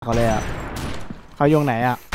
เขาเลยอ่ะเขาโยงไหนอ่ะ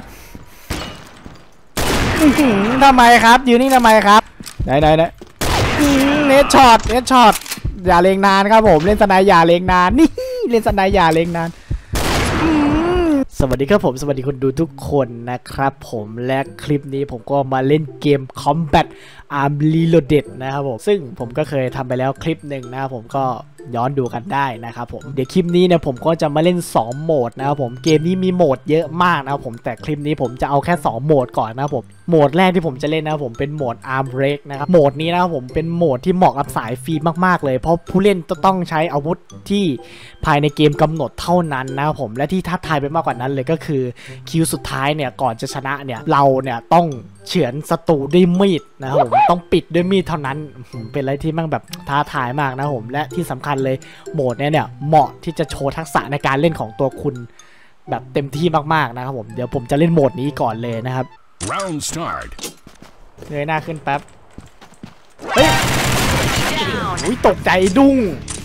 ทำไมครับยืนนิ่งทำไมครับไหนเนตช็อตอย่าเลงนานครับผมเล่นสไนอย่าเลงนานนี่เล่นสไนอย่าเลงนานสวัสดีครับผมสวัสดีคนดูทุกคนนะครับผมและคลิปนี้ผมก็มาเล่นเกม Combat Arms Reloaded นะครับผมซึ่งผมก็เคยทำไปแล้วคลิปหนึ่งนะครับผมก็ย้อนดูกันได้นะครับผมเดี๋ยวคลิปนี้เนี่ยผมก็จะมาเล่น2โหมดนะครับผมเกมนี้มีโหมดเยอะมากนะครับผมแต่คลิปนี้ผมจะเอาแค่2โหมดก่อนนะครับผมโหมดแรกที่ผมจะเล่นนะครับผมเป็นโหมด Arm Break นะครับโหมดนี้นะครับผมเป็นโหมดที่เหมาะกับสายฟรีมากๆเลยเพราะผู้เล่นต้องใช้อาวุธที่ภายในเกมกำหนดเท่านั้นนะครับผมและที่ท้าทายไปมากกว่านั้นเลยก็คือคิวสุดท้ายเนี่ยก่อนจะชนะเนี่ยเราเนี่ยต้องเฉือนศัตรูด้วยมีดนะครับผมต้องปิดด้วยมีดเท่านั้นเป็นอะไรที่มั่งแบบท้าทายมากนะผมและที่สำคัญเลยโหมดเนี่ยเหมาะที่จะโชว์ทักษะในการเล่นของตัวคุณแบบเต็มที่มากๆนะครับผมเดี๋ยวผมจะเล่นโหมดนี้ก่อนเลยนะครับ Round start เงยหน้าขึ้นแป๊บเฮ้ยอุ้ยตกใจดุ้ง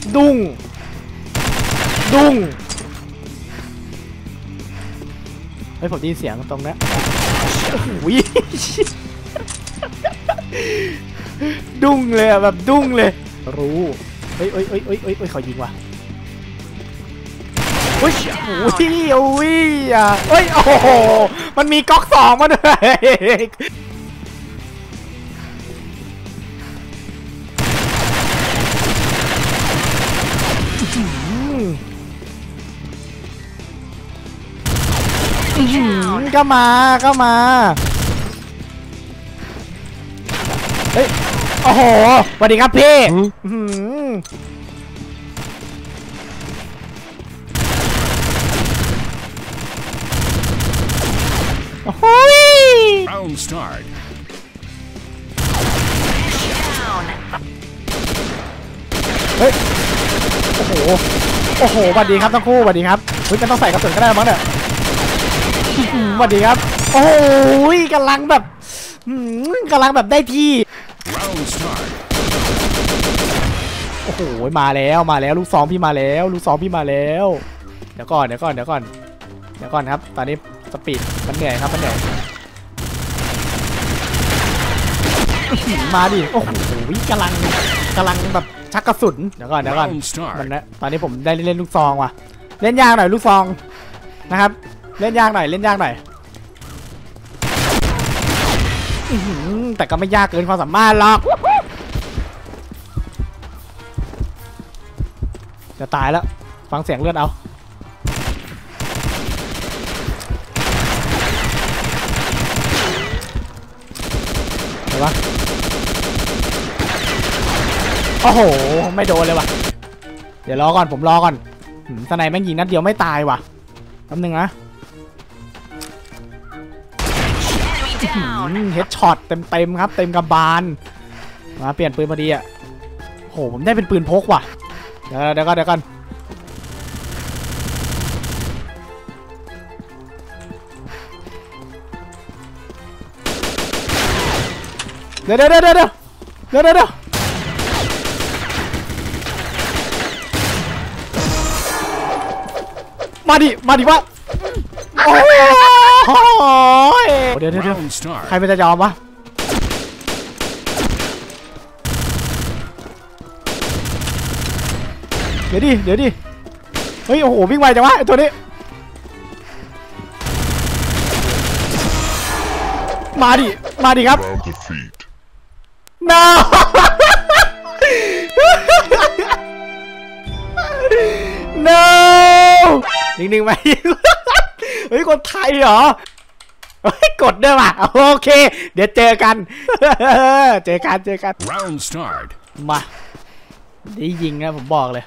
เฮ้ยผมได้ยินเสียงตรงนี้โอ้ยดุ้งเลยอะแบบดุ้งเลยรู้เฮ้ยเขายิงว่ะโอ้ยอ่ะเฮ้ยโอ้โหมันมีก๊อก2มาด้วยก็มาเฮ้ยโอ้โหสวัสดีครับพี่โอ้โหRound start เฮ้ยโอ้โหสวัสดีครับทั้งคู่สวัสดีครับเฮ้ยมันต้องใส่กระสุนก็ได้มั้งเนี่ยสวัสดีครับโอ้ยกำลังแบบได้ที่โอ้โหมาแล้วลูกซองพี่มาแล้วเดี๋ยวก่อนครับตอนนี้สปีดมันเหนื่อยครับมาดิโอ้โหกำลังแบบชักกระสุนเดี๋ยวก่อนมันนะตอนนี้ผมได้เล่นลูกซองว่ะเล่นยากหน่อยลูกซองนะครับเล่นยากหน่อยแต่ก็ไม่ยากเกินความสามารถหรอกจะตายแล้วฟังเสียงเลือดเอาเห็นปะโอ้โหไม่โดนเลยว่ะเดี๋ยวผมรอก่อนสไนแม่งยิงนัดเดียวไม่ตายว่ะแป๊บนึงนะเฮดช็อตเต็มครับเต็มกระบาลมาเปลี่ยนปืนพอดีอ่ะโหผมได้เป็นปืนพกว่ะเดี๋ยวก่อนเดี๋ยวมาดิวะโอ้ยเดี๋ยวใครมันจะยอมวะเดี๋ยวดิเฮ้ยโอ้โหวิ่งไวจังวะไอ้ตัวนี้มาดิครับ no นิ่งๆไปเฮ้ยคนไทยเหรอเฮ้ยกดด้วยว่ะโอเคเดี๋ยวเจอกัน Round start มาได้ยิงนะผมบอกเลย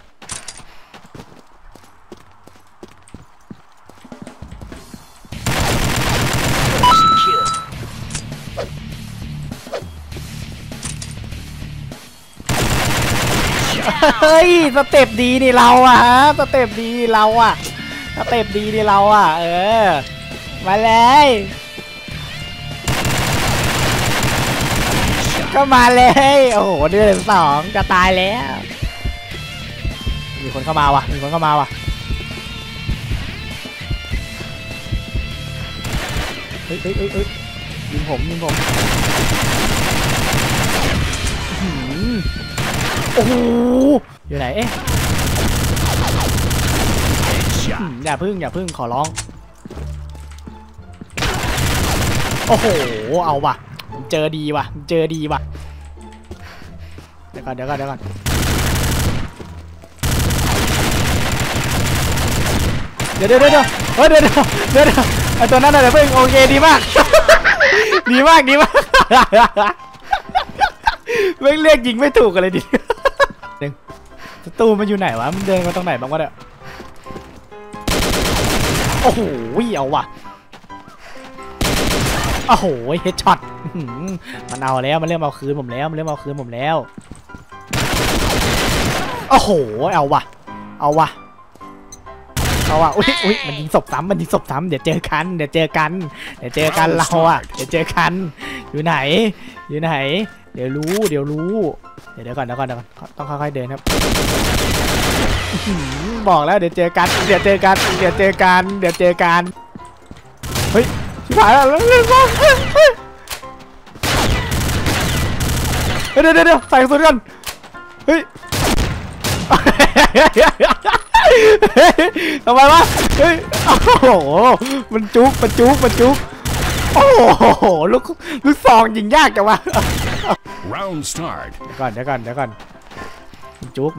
เฮ้ยสเต็ปดีนี่เราอะฮะสเต็ปดีเราอะมาเลยก็มาเลยโอ้โหเดือน2จะตายแล้วมีคนเข้ามาว่ะเฮ้ยยิงผมโอ้โหอยู่ไหนเอ๊ะอย่าพึ่งขอร้องโอ้โหเอาว่ะเจอดีว่ะเดี๋ยวก่อนเดี๋ยวไอตัวนั้นอะไรเพิ่งโอเคดีมาก ดีมากไม่เรียกยิงไม่ถูกกันเลยดิศัตรูมันอยู่ไหนวะมันเดินมาตรงไหนบ้างวะเนี่ยโอ้โหเอาว่ะโอ้โหเฮดช็อตมันเอาแล้วมันเริ่มเอาคืนผมแล้วโอ้โหเอาว่ะอุ้ยมันยิงศพซ้ำเดี๋ยวเจอกันเราอ่ะเดี๋ยวเจอกันอยู่ไหนเดี๋ยวรู้เดี๋ยวก่อนต้องค่อยๆเดินครับบอกแล้วเดี๋ยวเจอกันเฮ้ยชิบหายแล้วเล่นบ้างเดี๋ยวใส่กระสุนกันเฮ้ยทำไมวะเฮ้ยโอ้โหมันจุกโอ้โหลูกซองยิงยากจังวะ Round start เดี๋ยวก่อนมันจุก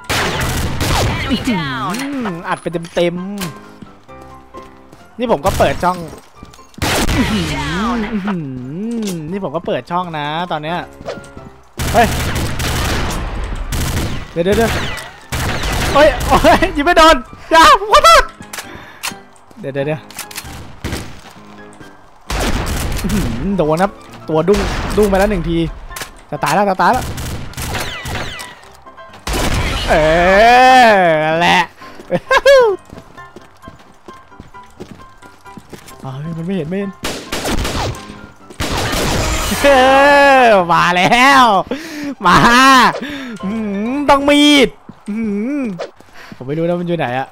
อัดไปเต็มนี่ผมก็เปิดช่องนี่ผมก็เปิดช่องนะตอนเนี้ยเฮ้ยเดี๋ยวโอ้ยยิงไม่โดนอย่าผมขอโทษเดี๋ยวโดนครับตัวดุ้งไปแล้ว1 ทีจะตายแล้วแหละมันไม่เห็นมาแล้วมาต้องมีดผมไม่รู้นะมันอยู่ไหนอะ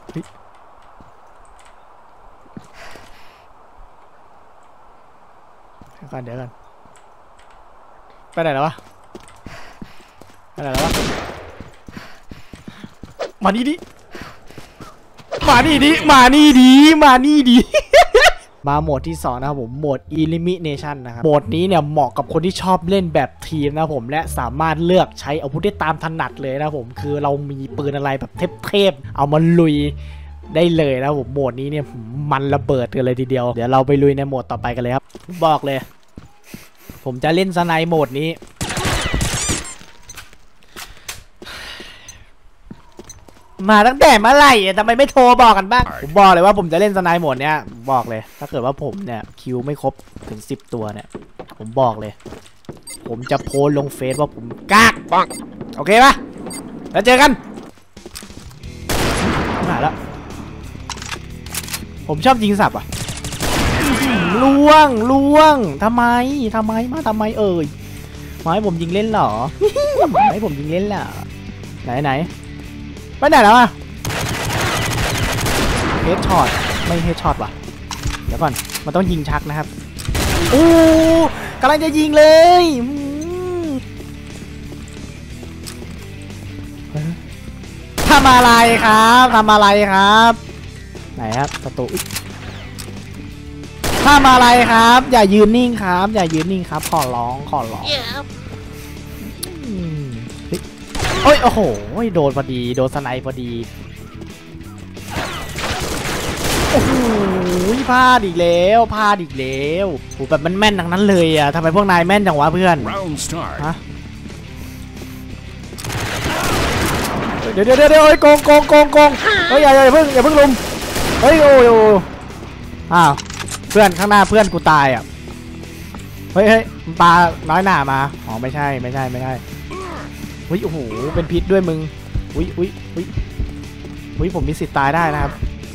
เดี๋ยวก่อนไปไหนแล้ววะมานี่ดิมาโหมดที่2นะครับผมโหมด Elimination นะครับโหมดนี้เนี่ยเหมาะกับคนที่ชอบเล่นแบบทีมนะผมและสามารถเลือกใช้อาวุธได้ตามถนัดเลยนะผมคือเรามีปืนอะไรแบบเทพเอามาลุยได้เลยนะผมโหมดนี้เนี่ยมันระเบิดกันเลยทีเดียวเดี๋ยวเราไปลุยในโหมดต่อไปกันเลยครับบอกเลยผมจะเล่นสไนป์โหมดนี้มาตั้งแต่เมื่อไหร่ทำไมไม่โทรบอกกันบ้างผมบอกเลยว่าผมจะเล่นสไนป์โหมดเนี้ยบอกเลยถ้าเกิดว่าผมเนี่ยคิวไม่ครบถึง10 ตัวเนี่ยผมบอกเลยผมจะโพสลงเฟซว่าผมกากโอเคปะแล้วเจอกันมาแล้วผมชอบยิงสับอ่ะล่วงทำไมเอ่ยมาให้ผมยิงเล่นเหรอให้ผมยิงเล่นเหรอไหนไปไหนแล้วอ่ะเฮดช็อตไม่เฮดช็อตว่ะเดี๋ยวก่อนมันต้องยิงชักนะครับโอ้กำลังจะยิงเลยทำอะไรครับไหนครับประตูทำอะไรครับอย่ายืนนิ่งครับขอร้องโอ้โหโดนพอดีโดนสไนพอดีโอ้โหพลาดอีกแล้วโหแบบมันแม่นทั้งนั้นเลยอ่ะทำไมพวกนายแม่นจังวะเพื่อนฮะเดี๋ยวโอ้ยโกงเฮ้ยอย่าเพิ่งลุมเฮ้ยโอ้อ้าวเพื่อนข้างหน้าเพื่อนกูตายอ่ะเฮ้ยมันปลาน้อยหน้ามาอ๋อไม่ใช่อุ้ยโอ้โหเป็นพิษด้วยมึงอุ้ยผมมีสิทธิ์ตายได้นะครับ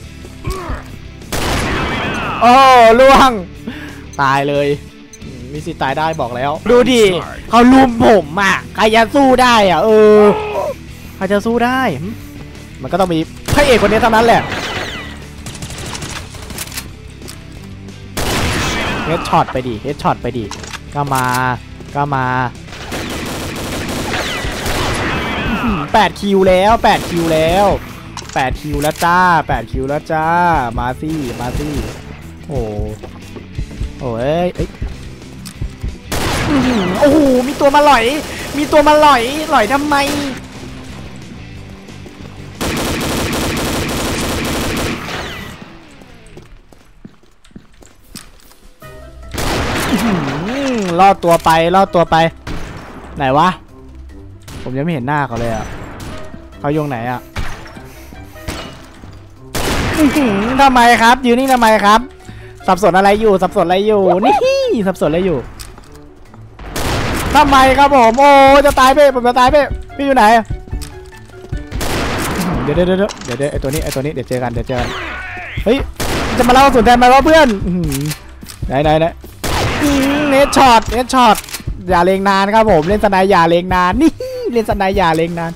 โอ้ล่วงตายเลยมีสิทธิ์ตายได้บอกแล้วดูดิเขาลุมผมอ่ะใครจะสู้ได้อ่ะใครจะสู้ได้มันก็ต้องมีพระเอกคนนี้เท่านั้นแหละเฮดช็อตไปดิเฮดช็อตไปดิก็มา8 คิวแล้ว8 คิวแล้ว8 คิวแล้วจ้า8 คิวแล้วจ้ามาสิโอ้โอ้ยโอ้โหมีตัวมาหล่อยทำไมล่อตัวไปไหนวะผมยังไม่เห็นหน้าเขาเลยอ่ะเขายงไหนอ่ะทำไมครับยืนนี่ทำไมครับสับสนอะไรอยู่นี่สับสนอะไรอยู่ทำไมครับผมโอ้จะตายไปผมจะตายไปพี่อยู่ไหนเดี๋ยวไอตัวนี้เดี๋ยวเจอกันเฮ้ยจะมาเล่าสุดแทนไหมวะเพื่อนไหนเนทช็อตอย่าเลงนานครับผมเล่นสไนอย่าเลงนานนี่เล่นสไนอย่าเลงนาน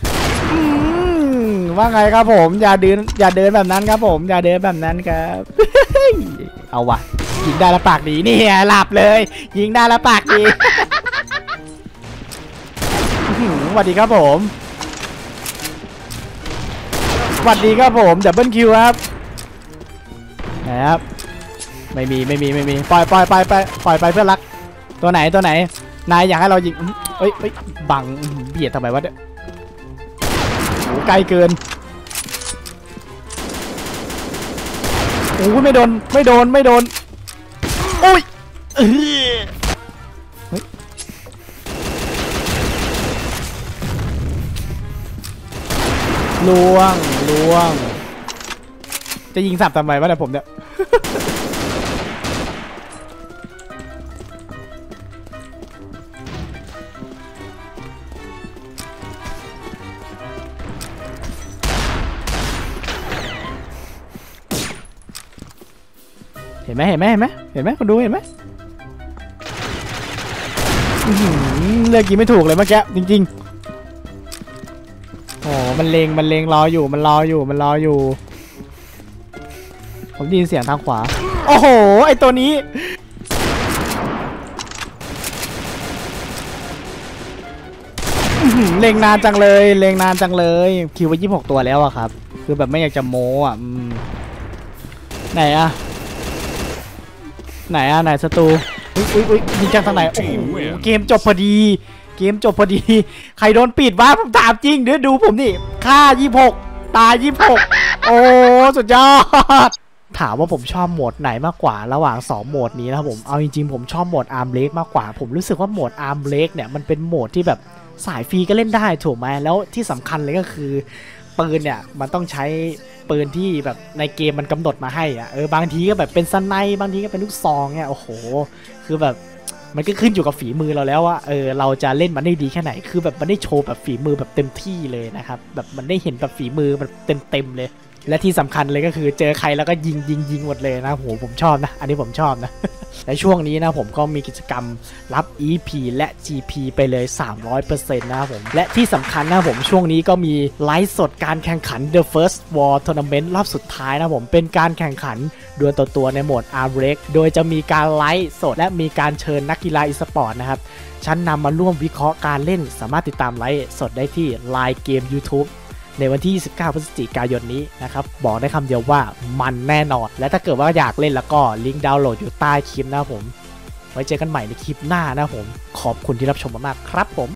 ว่าไงครับผมอย่าเดินแบบนั้นครับผมอย่าเดินแบบนั้นครับเอาวะยิงได้ละปากดีนี่หลับเลยยิงได้ละปากดีสวัสดีครับผมดับเบิลคิวครับนะครับไม่มีปล่อยไปเพื่อนรักตัวไหนนายอยากให้เรายิงเอ้ยบังเบียดทำไมวะเนี่ยโอ้ไกลเกินโอ้ไม่โดนโอ้ยลวงจะยิงสับทำไมวะเนี่ยผมเนี่ยเห็นไหมคนดูเห็นไหมเลือกยิงไม่ถูกเลยเมื่อกี้จริงๆโอ้มันเลงรออยู่ผมได้ยินเสียงทางขวาโอ้โหไอตัวนี้เลงนานจังเลยคิวไป26 ตัวแล้วอะครับคือแบบไม่อยากจะโม้อะไหนศัตรูอุ้ยยิงจากทางไหนโอ้โหเกมจบพอดีใครโดนปิดวะผมถามจริงเดี๋ยวดูผมนี่ฆ่า26ตาย26โอ้สุดยอดถามว่าผมชอบโหมดไหนมากกว่าระหว่าง2โหมดนี้นะครับผมเอาจริงๆผมชอบโหมดอาร์มเล็กมากกว่าผมรู้สึกว่าโหมดอาร์มเล็กเนี่ยมันเป็นโหมดที่แบบสายฟรีก็เล่นได้ถูกไหมแล้วที่สำคัญเลยก็คือปืนเนี่ยมันต้องใช้ปืนที่แบบในเกมมันกำหนดมาให้อะบางทีก็แบบเป็นสไนป์บางทีก็เป็นลูกซองเนี่ยโอ้โหคือแบบมันก็ขึ้นอยู่กับฝีมือเราแล้วว่าเราจะเล่นมันได้ดีแค่ไหนคือแบบมันได้โชว์แบบฝีมือแบบเต็มที่เลยนะครับแบบมันได้เห็นแบบฝีมือแบบเต็มเลยและที่สำคัญเลยก็คือเจอใครแล้วก็ยิงหมดเลยนะโหผมชอบนะอันนี้ผมชอบนะ และช่วงนี้นะผมก็มีกิจกรรมรับ EP และ GP ไปเลย 300% นะครับผมและที่สำคัญนะผมช่วงนี้ก็มีไลฟ์สดการแข่งขัน The First War Tournament รอบสุดท้ายนะผมเป็นการแข่งขันดวลต่อตัวในโหมด Arm Break โดยจะมีการไลฟ์สดและมีการเชิญนักกีฬาอีสปอร์ตนะครับฉันนำมาร่วมวิเคราะห์การเล่นสามารถติดตามไลฟ์สดได้ที่ Line Game YouTubeในวันที่29 พฤศจิกายนนี้นะครับบอกได้คำเดียวว่ามันแน่นอนและถ้าเกิดว่าอยากเล่นแล้วก็ลิงก์ดาวน์โหลดอยู่ใต้คลิปนะผมไว้เจอกันใหม่ในคลิปหน้านะผมขอบคุณที่รับชมมากๆครับผม